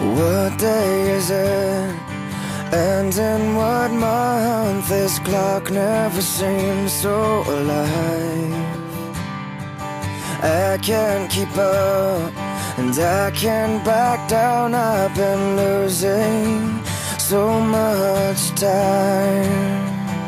What day is it? And in what month? This clock never seems so alive. I can't keep up, and I can't back down. I've been losing so much time.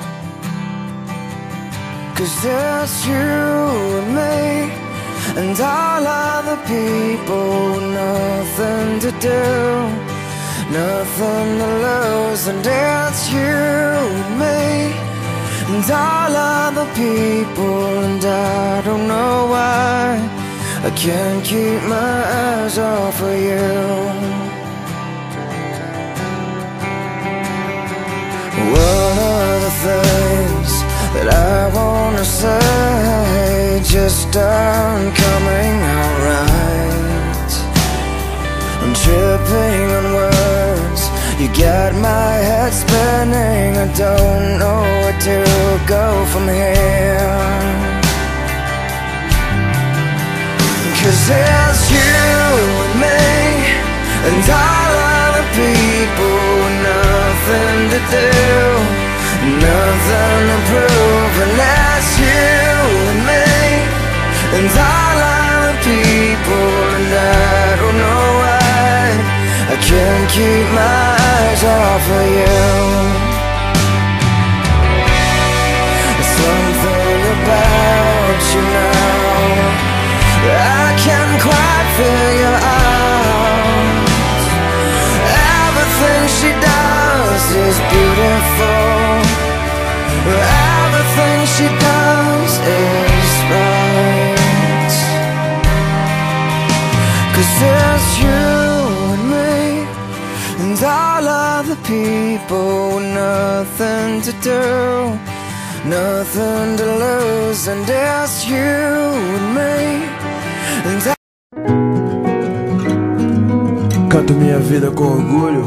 'Cause it's you and me, and all other people, nothing to do, nothing to lose. And it's you and me, and all other people, and I don't know why I can't keep my eyes off of you. One of the things that I wanna say just aren't coming out right. I'm tripping on words, you got my head spinning. I don't know where to go from here. 'Cause it's you and me, and all other people, nothing to do, nothing to prove. And that's you and me, and all other people, and I don't know why I can't keep my eyes off of you. Something about you now I can't quite figure out. Everything she does is beautiful, everything she does is right. 'Cause it's you and me, and all other people, nothing to do, nothing to lose. And it's you and me, and I... Canto minha vida com orgulho.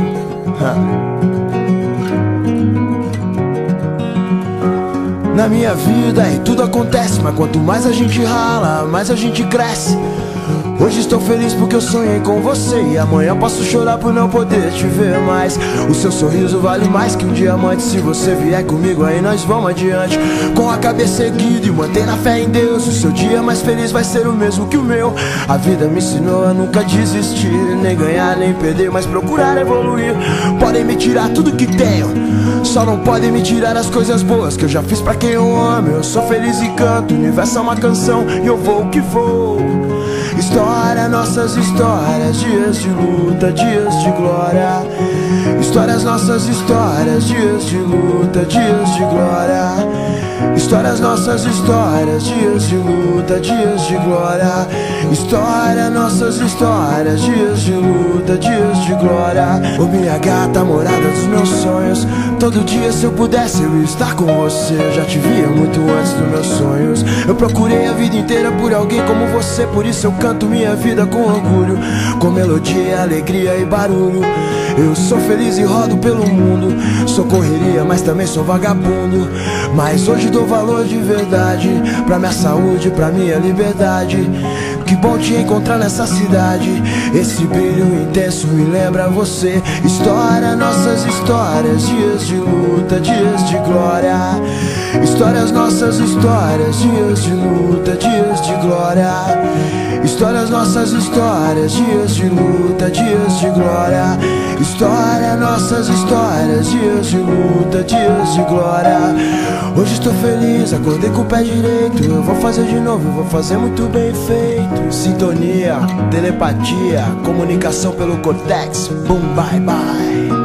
Na minha vida e tudo acontece, mas quanto mais a gente rala, mais a gente cresce. Hoje estou feliz porque eu sonhei com você, e amanhã posso chorar por não poder te ver mais. O seu sorriso vale mais que um diamante. Se você vier comigo aí nós vamos adiante, com a cabeça erguida e mantém na fé em Deus. O seu dia mais feliz vai ser o mesmo que o meu. A vida me ensinou a nunca desistir, nem ganhar nem perder, mas procurar evoluir. Podem me tirar tudo que tenho, só não podem me tirar as coisas boas que eu já fiz pra quem eu amo. Eu sou feliz e canto, o universo é uma canção e eu vou que vou. História, nossas histórias, dias de luta, dias de glória. Histórias, nossas histórias, dias de luta, dias de glória. Histórias, nossas histórias, dias de luta, dias de glória. História, nossas histórias, dias de luta, dias de glória. Ô minha gata, morada dos meus sonhos, todo dia se eu pudesse eu ia estar com você. Eu já te via muito antes dos meus sonhos. Eu procurei a vida inteira por alguém como você, por isso eu canto minha vida com orgulho, com melodia, alegria e barulho. Eu sou feliz e rodo pelo mundo, sou correria, mas também sou vagabundo. Mas hoje dou valor de verdade pra minha saúde, pra minha liberdade. Que bom te encontrar nessa cidade, esse brilho intenso me lembra você. História, nossas histórias, dias de luta, dias de glória. Histórias, nossas histórias, dias de luta, dias de glória. Histórias, nossas histórias, dias de luta, dias de glória. História, nossas histórias, dias de luta, dias de glória. Hoje estou feliz, acordei com o pé direito. Eu vou fazer de novo, eu vou fazer muito bem feito. Sintonia, telepatia, comunicação pelo cortex. Boom, bye, bye.